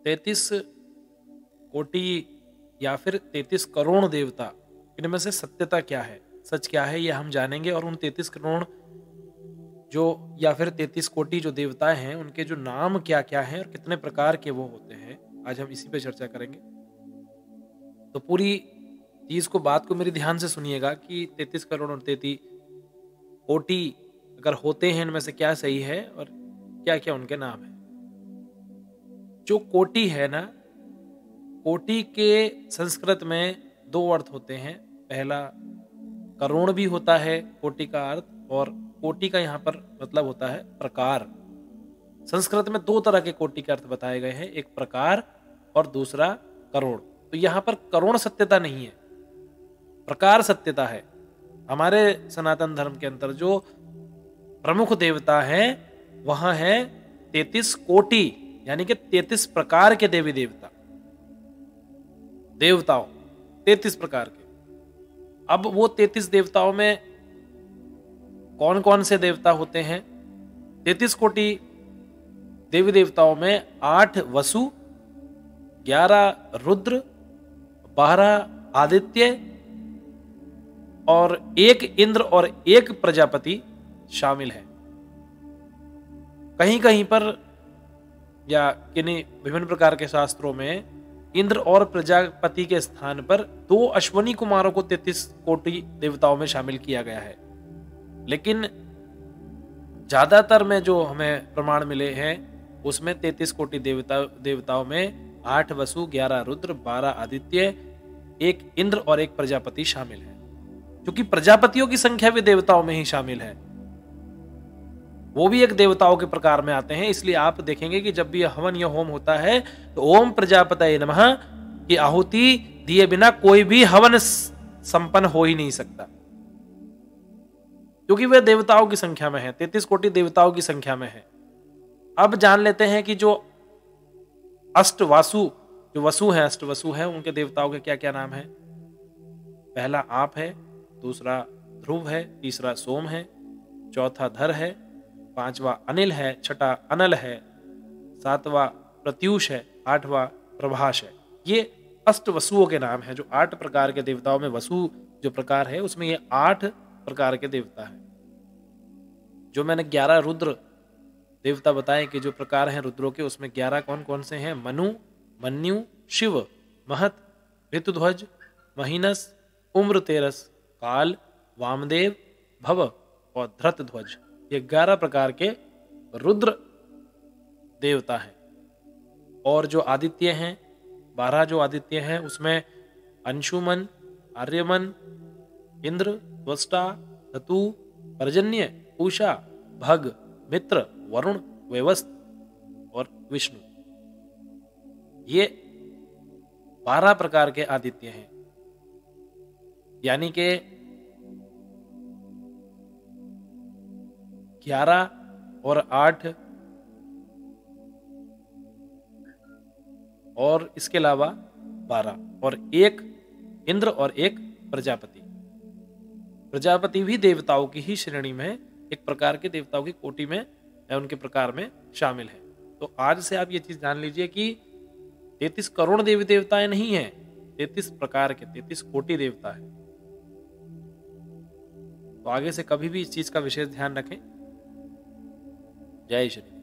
33 कोटि या फिर 33 करोड़ देवता, इनमें से सत्यता क्या है, सच क्या है, ये हम जानेंगे। और उन 33 करोड़ जो या फिर 33 कोटि जो देवताएं हैं उनके जो नाम क्या क्या हैं और कितने प्रकार के वो होते हैं, आज हम इसी पे चर्चा करेंगे। तो पूरी चीज को, बात को मेरी ध्यान से सुनिएगा कि 33 करोड़ और 33 कोटि अगर होते हैं, इनमें से क्या सही है और क्या क्या उनके नाम है। जो कोटि है ना, कोटि के संस्कृत में दो अर्थ होते हैं। पहला करोड़ भी होता है कोटि का अर्थ, और कोटि का यहाँ पर मतलब होता है प्रकार। संस्कृत में दो तरह के कोटि के अर्थ बताए गए हैं, एक प्रकार और दूसरा करोड़। तो यहाँ पर करोड़ सत्यता नहीं है, प्रकार सत्यता है। हमारे सनातन धर्म के अंदर जो प्रमुख देवता है वहां है 33 कोटि, यानी कि 33 प्रकार के देवी देवता, देवताओं 33 प्रकार के। अब वो 33 देवताओं में कौन कौन से देवता होते हैं? 33 कोटि देवी देवताओं में 8 वसु, 11 रुद्र, 12 आदित्य और 1 इंद्र और 1 प्रजापति शामिल है। कहीं कहीं पर या किन्हीं विभिन्न प्रकार के शास्त्रों में इंद्र और प्रजापति के स्थान पर 2 अश्वनी कुमारों को 33 कोटि देवताओं में शामिल किया गया है। लेकिन ज्यादातर में जो हमें प्रमाण मिले हैं उसमें 33 कोटि देवताओं में 8 वसु, 11 रुद्र, 12 आदित्य, 1 इंद्र और 1 प्रजापति शामिल है। क्योंकि प्रजापतियों की संख्या भी देवताओं में ही शामिल है, वो भी एक देवताओं के प्रकार में आते हैं। इसलिए आप देखेंगे कि जब भी हवन या होम होता है तो ओम प्रजापतये नमः की आहुति दिए बिना कोई भी हवन संपन्न हो ही नहीं सकता, क्योंकि वे देवताओं की संख्या में है, 33 कोटि देवताओं की संख्या में है। अब जान लेते हैं कि जो अष्टवासु, जो वसु हैं, अष्टवसु हैं, उनके देवताओं के क्या क्या नाम है। पहला आप है, दूसरा ध्रुव है, तीसरा सोम है, चौथा धर है, 5वां अनिल है, छठा अनल है, 7वां प्रत्यूष है, 8वां प्रभाष है। ये अष्ट वसुओं के नाम है। जो 8 प्रकार के देवताओं में वसु जो प्रकार है उसमें ये 8 प्रकार के देवता है। जो मैंने 11 रुद्र देवता बताए कि जो प्रकार हैं रुद्रों के, उसमें 11 कौन कौन से हैं? मनु, मन्यु, शिव, महत, ऋतुध्वज, महीनस, उम्रतेरस, काल, वामदेव, भव और धृतध्वज। ये 11 प्रकार के रुद्र देवता हैं। और जो आदित्य हैं, 12 जो आदित्य हैं उसमें अंशुमन, आर्यमन, इंद्र, त्वष्टा, धतु, पर्जन्य, उषा, भग, मित्र, वरुण, वेवस्त और विष्णु। ये 12 प्रकार के आदित्य हैं। यानी कि 11 और 8 और इसके अलावा 12 और 1 इंद्र और 1 प्रजापति। प्रजापति भी देवताओं की ही श्रेणी में, एक प्रकार के देवताओं की कोटि में या उनके प्रकार में शामिल है। तो आज से आप ये चीज जान लीजिए कि 33 करोड़ देवी देवताएं नहीं है, 33 प्रकार के 33 कोटि देवता है। तो आगे से कभी भी इस चीज का विशेष ध्यान रखें। जय श्री।